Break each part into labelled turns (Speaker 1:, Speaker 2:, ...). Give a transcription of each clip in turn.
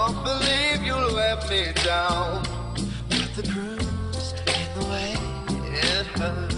Speaker 1: don't believe you'll let me down. But the bruise in the way it hurts.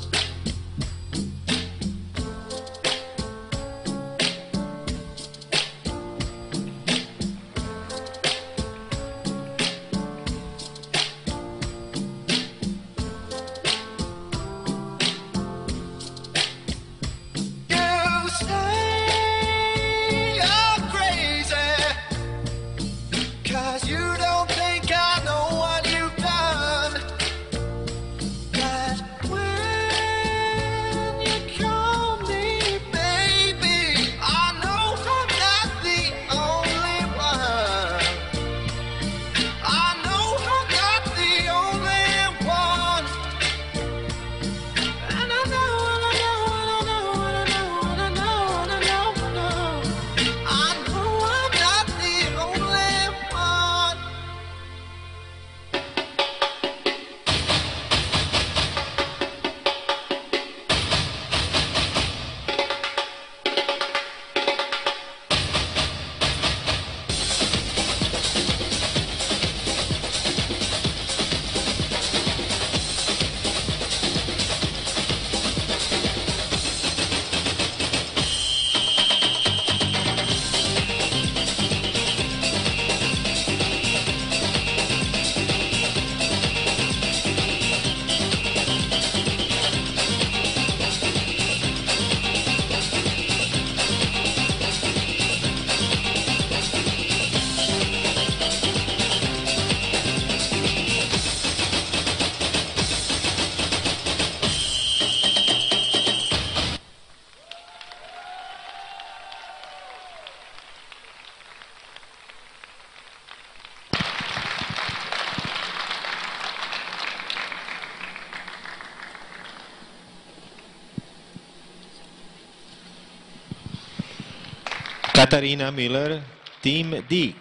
Speaker 2: Katharina Müller, Team Dieck,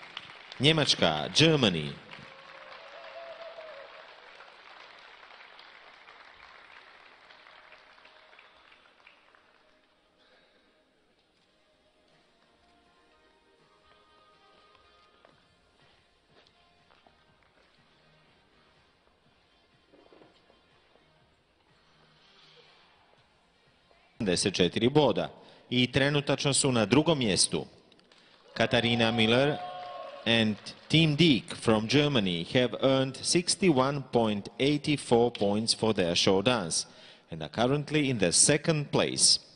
Speaker 2: Njemačka, Germany. ...4 boda i trenutačno su na drugom mjestu. Katharina Müller and Team Dieck from Germany have earned 61.84 points for their show dance and are currently in the second place.